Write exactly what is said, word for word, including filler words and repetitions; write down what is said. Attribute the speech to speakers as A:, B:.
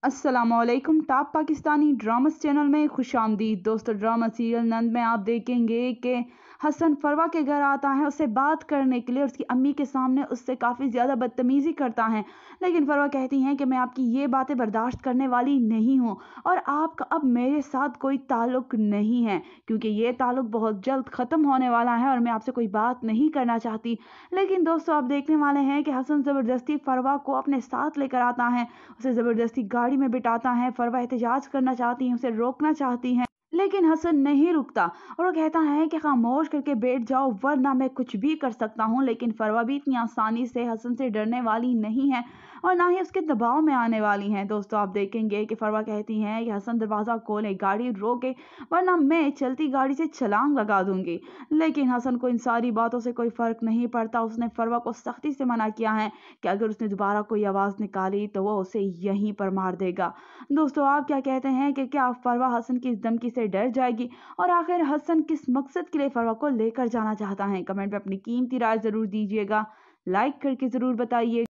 A: अस्सलामुअलैकुम। Top Pakistani dramas channel में खुश आमदीद। दोस्तों, ड्रामा सीरियल नंद में आप देखेंगे कि हसन फरवा के घर आता है उससे बात करने के लिए, उसकी अम्मी के सामने उससे काफ़ी ज़्यादा बदतमीज़ी करता है। लेकिन फरवा कहती हैं कि मैं आपकी ये बातें बर्दाश्त करने वाली नहीं हूँ और आपका अब मेरे साथ कोई ताल्लुक नहीं है, क्योंकि ये ताल्लुक बहुत जल्द ख़त्म होने वाला है और मैं आपसे कोई बात नहीं करना चाहती। लेकिन दोस्तों, आप देखने वाले हैं कि हसन ज़बरदस्ती फरवा को अपने साथ लेकर आता है, उसे ज़बरदस्ती गाड़ी में बिठाता है। फरवा एहतजाज करना चाहती हैं, उसे रोकना चाहती हैं, लेकिन हसन नहीं रुकता और वो कहता है कि खामोश करके बैठ जाओ वरना मैं कुछ भी कर सकता हूँ। लेकिन फरवा भी इतनी आसानी से हसन से डरने वाली नहीं है और ना ही उसके दबाव में आने वाली हैं। दोस्तों, आप देखेंगे कि फरवा कहती हैं कि हसन दरवाज़ा खोले, गाड़ी रोके, वरना मैं चलती गाड़ी से छलांग लगा दूंगी। लेकिन हसन को इन सारी बातों से कोई फ़र्क नहीं पड़ता। उसने फरवा को सख्ती से मना किया है कि अगर उसने दोबारा कोई आवाज़ निकाली तो वो उसे यहीं पर मार देगा। दोस्तों, आप क्या कहते हैं कि क्या फरवा हसन की इस धमकी से डर जाएगी? और आखिर हसन किस मकसद के लिए फरवा को लेकर जाना चाहता है? कमेंट में अपनी कीमती राय ज़रूर दीजिएगा, लाइक करके ज़रूर बताइए।